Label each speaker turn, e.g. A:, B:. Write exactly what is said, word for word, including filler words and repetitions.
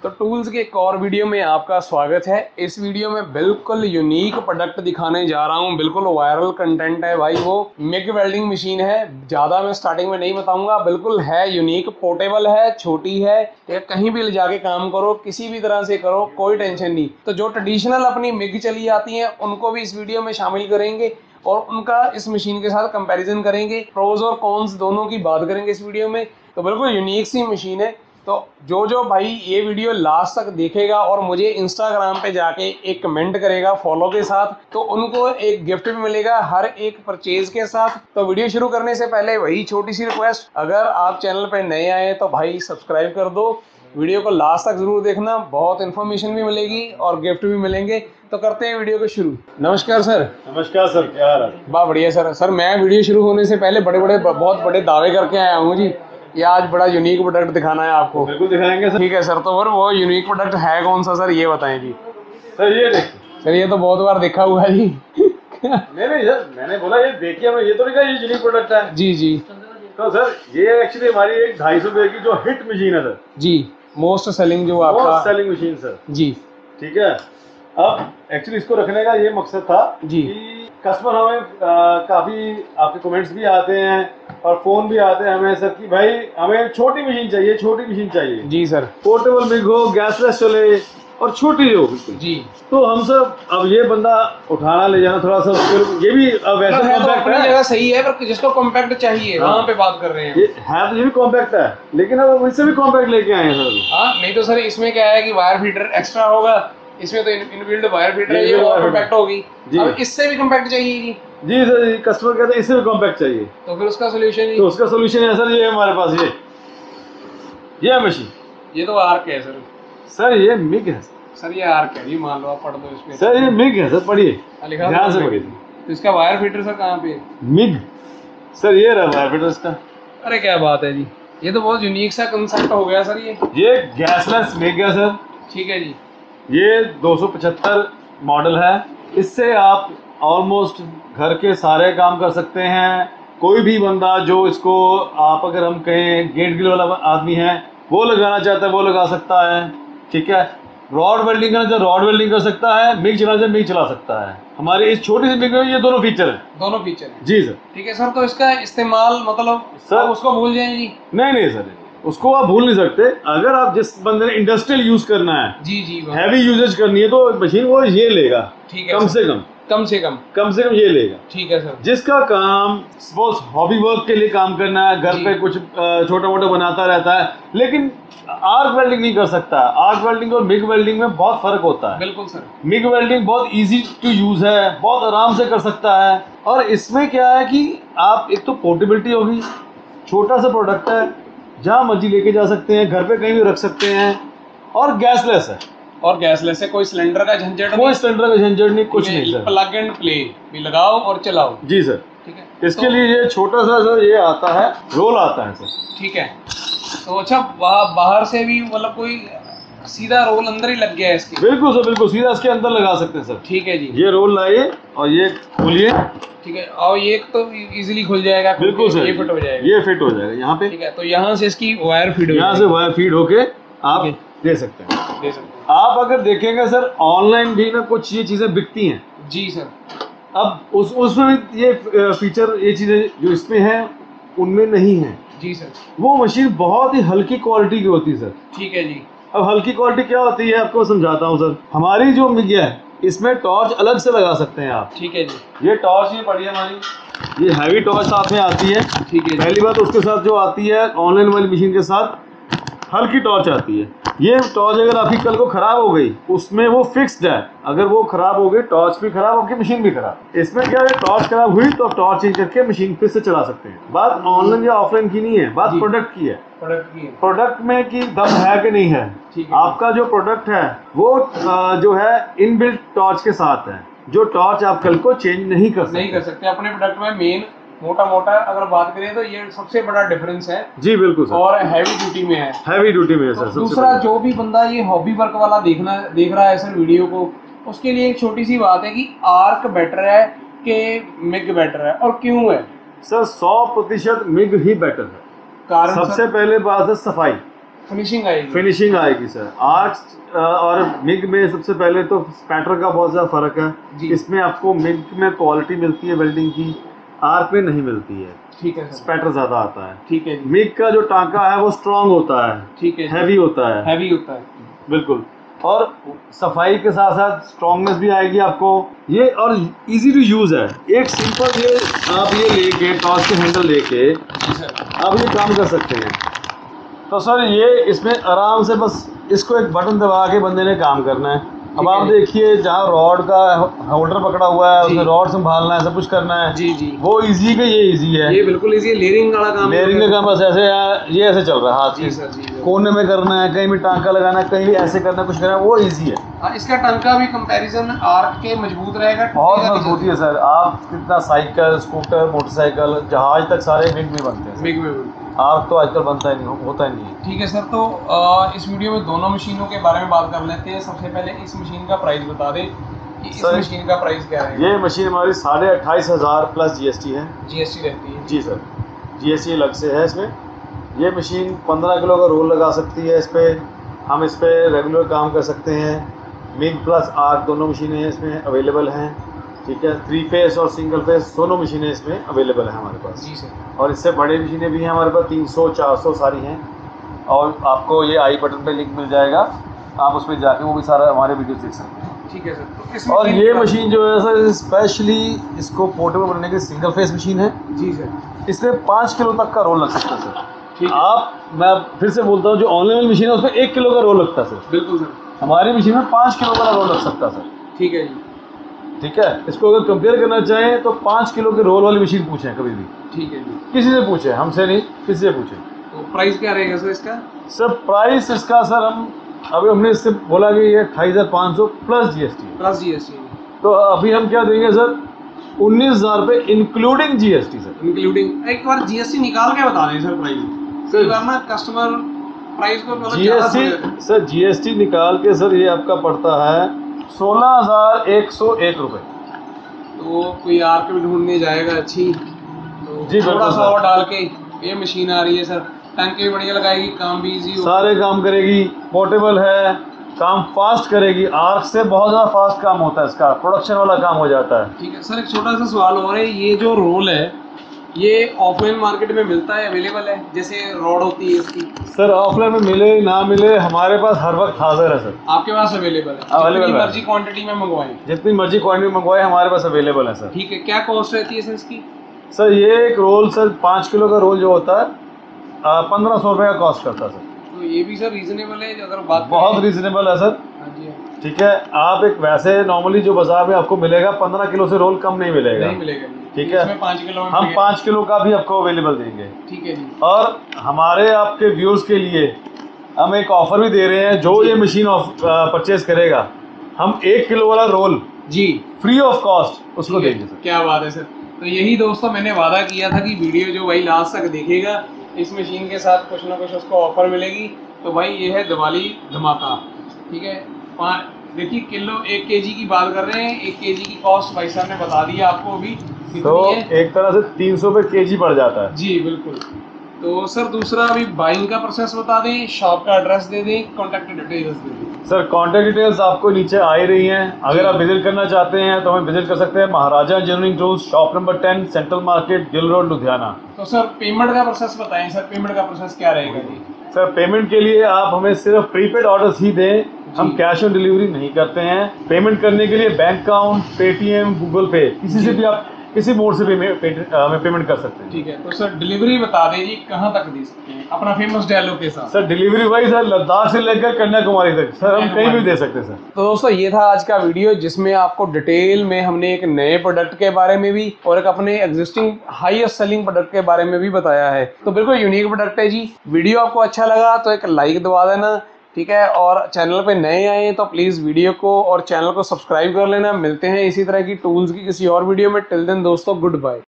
A: तो टूल्स के एक और वीडियो में आपका स्वागत है। इस वीडियो में बिल्कुल यूनिक प्रोडक्ट दिखाने जा रहा हूं। बिल्कुल वायरल कंटेंट है भाई। वो मिग वेल्डिंग मशीन है। ज़्यादा मैं स्टार्टिंग में नहीं बताऊंगा। बिल्कुल है यूनिक, पोर्टेबल है, छोटी है, या कहीं भी ले जाके काम करो, किसी भी तरह से करो, कोई टेंशन नहीं। तो जो ट्रेडिशनल अपनी मिग चली आती हैं उनको भी इस वीडियो में शामिल करेंगे और उनका इस मशीन के साथ कंपैरिजन करेंगे। प्रोज और कॉन्स दोनों की बात करेंगे इस वीडियो में। तो बिल्कुल यूनिक सी मशीन है। तो जो जो भाई ये वीडियो लास्ट तक देखेगा और मुझे इंस्टाग्राम पे जाके एक कमेंट करेगा फॉलो के साथ, तो उनको एक गिफ्ट भी मिलेगा हर एक परचेज के साथ। तो वीडियो शुरू करने से पहले वही छोटी सी रिक्वेस्ट, अगर आप चैनल पे नए आए तो भाई सब्सक्राइब कर दो। वीडियो को लास्ट तक जरूर देखना, बहुत इन्फॉर्मेशन भी मिलेगी और गिफ्ट भी मिलेंगे। तो करते हैं वीडियो को शुरू। नमस्कार सर।
B: नमस्कार सर, क्या हाल है?
A: बहुत बढ़िया सर। सर मैं वीडियो शुरू होने से पहले बड़े बड़े बहुत बड़े दावे करके आया हूँ जी। ये आज बड़ा यूनिक प्रोडक्ट दिखाना है आपको।
B: बिल्कुल दिखाएंगे सर।
A: ठीक है सर। तो फिर वो यूनिक प्रोडक्ट है कौन सा सर, ये बताएं जी।
B: सर ये देखिए।
A: सर ये तो बहुत बार देखा हुआ है जी।
B: नहीं नहीं सर, मैंने बोला ये देखिए, हमें ये तो नहीं कहा ये यूनिक प्रोडक्ट है।
A: जी जी।
B: तो सर ये एक्चुअली हमारी एक ढाई सौ रुपए की जो हिट मशीन है सर
A: जी, मोस्ट सेलिंग जो आपका
B: most selling machine sir
A: ji.
B: ठीक है। अब एक्चुअली इसको रखने का ये मकसद था
A: जी
B: कि कस्टमर हमें आ, काफी आपके कमेंट्स भी आते हैं और फोन भी आते हैं हमें सर कि भाई हमें छोटी मशीन चाहिए, छोटी मशीन चाहिए
A: जी सर।
B: पोर्टेबल मिग हो, गैसलेस चले और छोटी हो बिल्कुल
A: जी।
B: तो हम सब अब ये बंदा उठाना ले जाना थोड़ा सा ये भी अब वैसे
A: है तो
B: कॉम्पैक्ट
A: अपनी
B: है।
A: जगह सही है, पर जिसको कॉम्पैक्ट चाहिए
B: हाँ।
A: वहाँ पे बात कर रहे हैं।
B: ये है तो ये भी कॉम्पैक्ट है, लेकिन अब इससे भी कॉम्पैक्ट लेके आए हैं सर।
A: हाँ, नहीं तो सर इसमें क्या है कि वायर फीडर एक्स्ट्रा होगा, इसमें तो इनबिल्ट वायर फीडर है, ये और कॉम्पैक्ट होगी। अब इससे भी कॉम्पैक्ट चाहिए जी।
B: जी सर, कस्टमर कहते हैं इससे भी कॉम्पैक्ट चाहिए,
A: तो फिर उसका सोल्यूशन
B: तो उसका सोल्यूशन है सर ये हमारे पास ये ये मशीन।
A: ये तो आर्क है सर।
B: सर ये मिग है
A: सर ये आर्क है जी, मान लो आप पढ़ दो इसमें।
B: सर ये मिग है सर, पढ़िए
A: लिखा
B: ध्यान से पढ़िए।
A: तो इसका वायर फीडर सर कहाँ पे?
B: मिग सर ये रहा वायर फीडर इसका।
A: अरे क्या बात है जी, ये तो बहुत यूनिक सा कंसेप्ट हो गया सर। ये
B: ये गैसलेस मिग है सर।
A: ठीक है जी।
B: ये दो सौ पचहत्तर मॉडल है। इससे आप ऑलमोस्ट घर के सारे काम कर सकते हैं। कोई भी बंदा जो इसको आप अगर हम कहें गेट ग्रिल वाला आदमी है वो लगाना चाहता है वो लगा सकता है। ठीक है, रॉड वेल्डिंग करना चाहे रॉड वेल्डिंग कर सकता है, मिग चलाना चाहे मिग चला सकता है। हमारी इस छोटी सी मिग में ये दोनों फीचर है।
A: दोनों फीचर है
B: जी सर।
A: ठीक है सर। तो इसका इस्तेमाल मतलब
B: सर
A: उसको भूल जाए जी?
B: नहीं नहीं सर, उसको आप भूल नहीं सकते। अगर आप जिस बंदे ने इंडस्ट्रियल यूज करना है,
A: जी जी,
B: हैवी यूजेज करनी है, तो मशीन वो ये लेगा।
A: ठीक है,
B: कम से कम
A: कम से कम
B: कम से कम ये लेगा।
A: ठीक है सर।
B: जिसका काम सपोज हॉबी वर्क के लिए काम करना है, घर पे कुछ छोटा मोटा बनाता रहता है, लेकिन आर्क वेल्डिंग नहीं कर सकता। आर्क वेल्डिंग और मिग वेल्डिंग में बहुत फर्क होता है।
A: बिल्कुल सर।
B: मिग वेल्डिंग बहुत इजी टू यूज है, बहुत आराम से कर सकता है। और इसमें क्या है कि आप एक तो पोर्टेबिलिटी होगी, छोटा सा प्रोडक्ट है, जहाँ मर्जी लेके जा सकते हैं, घर पे कहीं भी रख सकते हैं, और गैसलेस है।
A: और गैसलेस है, कोई सिलेंडर का झंझट नहीं,
B: कोई सिलेंडर का झंझट नहीं, कुछ नहीं सर।
A: प्लग एंड प्ले भी लगाओ और चलाओ।
B: जी सर।
A: ठीक है।
B: इसके
A: तो,
B: लिए ये छोटा सा सर ये आता है, रोल आता है सर।
A: ठीक है। तो अच्छा, बाहर से भी मतलब कोई सीधा रोल अंदर ही लग गया है इसके?
B: बिल्कुल सर, बिल्कुल सीधा इसके अंदर लगा सकते हैं सर।
A: ठीक है जी।
B: ये रोल लाइए और ये खोलिए।
A: ठीक है, और ये तो इजीली खुल जाएगा।
B: बिल्कुल सर,
A: ये फिट हो जाएगा।
B: ये फिट हो जाएगा यहाँ पे।
A: ठीक है, तो यहाँ से इसकी वायर फीड हो
B: यहाँ से वायर फीड होके आप दे सकते हैं।
A: दे सकते हैं।
B: आप अगर देखेंगे सर ऑनलाइन भी ना कुछ ये चीजें बिकती हैं।
A: जी सर।
B: अब उस उसमें भी ये फीचर, ये चीजें जो इसमें हैं उनमें नहीं है।
A: जी सर।
B: वो मशीन बहुत ही हल्की क्वालिटी की होती है सर।
A: ठीक है जी।
B: अब हल्की क्वालिटी क्या होती है आपको समझाता हूँ सर। हमारी जो मिग है इसमें टॉर्च अलग से लगा सकते हैं आप।
A: ठीक है जी।
B: ये टॉर्च ये पड़ी है हमारी, ये हैवी टॉर्च साथ में आती है।
A: ठीक है।
B: पहली बात उसके साथ जो आती है ऑनलाइन वाली मशीन के साथ हल्की टॉर्च आती है। ये टॉर्च अगर आपकी कल को खराब हो गई, उसमें वो फिक्स्ड है। अगर वो खराब हो गई, टॉर्च भी खराब होगी, मशीन भी खराब। इसमें क्या है, टॉर्च खराब हुई तो आप टॉर्च चेंज करके मशीन फिर से चला सकते हैं। बात ऑनलाइन या ऑफलाइन की नहीं है, बात प्रोडक्ट की है।
A: प्रोडक्ट की है।
B: प्रोडक्ट में कि दम है कि नहीं है।
A: ठीक है।
B: आपका जो प्रोडक्ट है वो जो है इनबिल्ट टॉर्च के साथ है, जो टॉर्च आप कल को चेंज नहीं कर सकते।
A: नहीं कर सकते अपने प्रोडक्ट में। मेन मोटा मोटा अगर बात करें तो ये सबसे बड़ा डिफरेंस है।
B: जी बिल्कुल सर।
A: और हैवी ड्यूटी में है।
B: हैवी ड्यूटी में है
A: तो
B: सर।
A: दूसरा, जो भी बंदा ये हॉबी वर्क वाला देखना देख रहा है सर वीडियो को, उसके लिए एक छोटी सी बात है कि आर्क बेटर है कि मिग बेटर है, और क्यों है
B: सर? सौ प्रतिशत मिग ही बेटर है।
A: कारण
B: सबसे पहले बात है सफाई।
A: फिनिशिंग आएगी
B: फिनिशिंग आएगी सर। आर्क और मिग में सबसे पहले तो स्पैटर का बहुत ज़्यादा फर्क है। इसमें आपको मिग में क्वालिटी मिलती है वेल्डिंग की, आर्क में नहीं मिलती है।
A: ठीक है,
B: स्पैटर ज़्यादा आता है।
A: ठीक है।
B: मिग का जो टांका है वो स्ट्रांग होता है,
A: ठीक है,
B: हैवी होता है,
A: हैवी होता है
B: बिल्कुल। और सफाई के साथ साथ स्ट्रांगनेस भी आएगी आपको ये, और इजी टू यूज है। एक सिंपल ये आप ये लेके टॉर्च के हैंडल लेके आप ये काम कर सकते हैं। तो सर ये इसमें आराम से बस इसको एक बटन दबा के बंदे ने काम करना है। अब आप देखिए जहाँ रॉड का होल्डर पकड़ा हुआ है उसमें रॉड संभालना है, सब कुछ करना है। जी जी, वो इजी के ये इजी है, ये बिल्कुल इजी है। लेयरिंग का काम, लेयरिंग का काम बस ऐसे ये ऐसे चल रहा है हाथ से, कोने में करना है, कहीं भी टांका लगाना है, कहीं भी ऐसे करना है, कुछ करना है, वो इजी है।
A: हाँ, इसका टांका भी कंपैरिजन आर्क के मजबूत रहेगा,
B: बहुत मजबूती है सर। आप कितना साइकिल, स्कूटर, मोटरसाइकिल, जहाज तक सारे मिग में बनते हैं।
A: मिग में बनते हैं,
B: आर्क तो आजकल बनता ही नहीं, होता ही नहीं है।
A: ठीक है सर, तो आ, इस वीडियो में दोनों मशीनों के बारे में बात कर लेते हैं। सबसे पहले इस मशीन का प्राइस बता दें कि इस मशीन का प्राइस क्या है।
B: ये मशीन हमारी साढ़े अट्ठाईस हज़ार प्लस जीएसटी है।
A: जीएसटी रहती है
B: जी सर, जीएसटी अलग से है इसमें। ये मशीन पंद्रह किलो का रोल लगा सकती है। इस पर हम इस पर रेगुलर काम कर सकते हैं। मिग प्लस आर्क दोनों मशीनें इसमें अवेलेबल हैं, ठीक है। थ्री फेस और सिंगल फेस दोनों मशीनें इसमें अवेलेबल हैं हमारे पास। जी सर। और इससे बड़ी मशीनें भी हैं हमारे पास, तीन सौ चार सौ सारी हैं। और आपको ये आई बटन पे लिंक मिल जाएगा, आप उसमें जाके वो भी सारा हमारे वीडियो देख सकते हैं।
A: ठीक है सर। तो
B: और ये मशीन जो है सर स्पेशली इसको पोर्टेबल बनने की सिंगल फेस मशीन है।
A: जी सर।
B: इसमें पाँच किलो तक का रोल लग सकता है सर। ठीक, आप मैं फिर से बोलता हूँ, जो ऑनलाइन मशीन है उसमें एक किलो का रोल लगता है सर। बिल्कुल सर। हमारी मशीन में पाँच किलो का रोल लग सकता है सर।
A: ठीक है जी,
B: ठीक है। इसको अगर कंपेयर करना चाहें तो पाँच किलो के रोल वाली मशीन पूछें कभी भी। ठीक है जी, किसी से पूछें, हमसे नहीं, किसी से पूछें।
A: तो प्राइस क्या रहेगा सर इसका?
B: सर प्राइस इसका सर हम अभी हमने इससे बोला कि ये अट्ठाईस हज़ार पाँच सौ प्लस जीएसटी
A: प्लस जीएसटी
B: तो अभी हम क्या देंगे सर, उन्नीस हज़ार रुपये इंक्लूडिंग जीएसटी सर।
A: इंक्लूडिंग, एक बार जीएसटी निकाल के बता दें सर प्राइस। सर ना कस्टमर प्राइस को
B: जीएसटी सर जीएसटी निकाल के सर ये आपका पड़ता है सोलह हज़ार एक सौ एक रुपये।
A: तो कोई आर्क में ढूंढने जाएगा अच्छी तो
B: जी
A: थोड़ा सा और डाल के ये मशीन आ रही है सर, टंकी भी बढ़िया लगाएगी, काम भी इजी होगा,
B: सारे काम करेगी, पोर्टेबल है, काम फास्ट करेगी। आर्क से बहुत ज़्यादा फास्ट काम होता है, इसका प्रोडक्शन वाला काम हो जाता है।
A: ठीक है सर, एक छोटा सा सवाल और है, ये जो रोल है ये ऑफलाइन मार्केट में मिलता है, अवेलेबल है जैसे रॉड होती है इसकी?
B: सर ऑफलाइन में मिले ना मिले हमारे पास हर वक्त हाजिर है सर।
A: आपके पास अवेलेबल है?
B: अवेलेबल
A: जितनी मर्जी क्वांटिटी में मंगवाएं,
B: जितनी मर्जी क्वांटिटी में मंगवाएं हमारे पास अवेलेबल है सर।
A: ठीक है, क्या कॉस्ट रहती है सर इसकी?
B: सर ये एक रोल सर पाँच किलो का रोल जो होता है पंद्रह सौ रुपये का कॉस्ट करता है सर।
A: तो ये भी सर रीजनेबल है अगर बात
B: बहुत रीजनेबल है सर। ठीक है, आप एक वैसे नॉर्मली जो बाजार में आपको मिलेगा पंद्रह किलो से रोल कम नहीं मिलेगा,
A: नहीं मिलेगा।
B: ठीक है,
A: पाँच किलो
B: हम पाँच किलो का भी आपको अवेलेबल देंगे।
A: ठीक है जी।
B: और हमारे आपके व्यूअर्स के लिए हम एक ऑफर भी दे रहे हैं, जो ये मशीन परचेज करेगा हम एक किलो वाला रोल जी फ्री ऑफ कॉस्ट उसको देंगे सर।
A: क्या बात है सर। तो यही दोस्तों मैंने वादा किया था कि वीडियो जो भाई लास्ट तक देखेगा इस मशीन के साथ कुछ ना कुछ उसको ऑफर मिलेगी। तो भाई ये है दिवाली धमाका, ठीक है। पाँच देखिए किलो एक केजी की बात कर रहे हैं, एक केजी की कॉस्ट भाई साहब ने बता दिया आपको अभी,
B: तो एक तरह से तीन सौ रुपये केजी पड़ जाता है
A: जी बिल्कुल। तो सर दूसरा अभी बाइंग का प्रोसेस बता दें, शॉप का एड्रेस दे दें, कॉन्टैक्ट डिटेल्स दे दें।
B: सर कॉन्टैक्ट डिटेल्स आपको नीचे आ ही रही हैं, अगर आप विजिट करना चाहते हैं तो हमें विजिट कर सकते हैं Maharaja Engineering Tools, shop number ten, Central Market, Gill Road, Ludhiana.
A: तो सर पेमेंट का प्रोसेस बताएं सर, पेमेंट का प्रोसेस क्या रहेगा जी?
B: सर पेमेंट के लिए आप हमें सिर्फ प्रीपेड ऑर्डर्स ही दें, हम कैश ऑन डिलीवरी नहीं करते हैं। पेमेंट करने के लिए बैंक अकाउंट, पेटीएम, गूगल पे, किसी से भी आप किसी मोड से पेमेंट पेमेंट कर सकते हैं।
A: ठीक है, तो सर डिलीवरी बता दीजिए कहाँ तक दे सकते हैं अपना फेमस डायलॉग के साथ?
B: Sir delivery wise sir Ladakh से लेकर कन्याकुमारी तक सर हम कहीं भी दे सकते हैं सर।
A: तो दोस्तों ये था आज का वीडियो जिसमें आपको डिटेल में हमने एक नए प्रोडक्ट के बारे में भी और एक अपने एग्जिस्टिंग हाईएस्ट सेलिंग प्रोडक्ट के बारे में भी बताया है। तो बिल्कुल यूनिक प्रोडक्ट है जी। वीडियो आपको अच्छा लगा तो एक लाइक दबा देना, ठीक है। और चैनल पे नए आए तो प्लीज़ वीडियो को और चैनल को सब्सक्राइब कर लेना। मिलते हैं इसी तरह की टूल्स की किसी और वीडियो में। टिल देन दोस्तों, गुड बाय।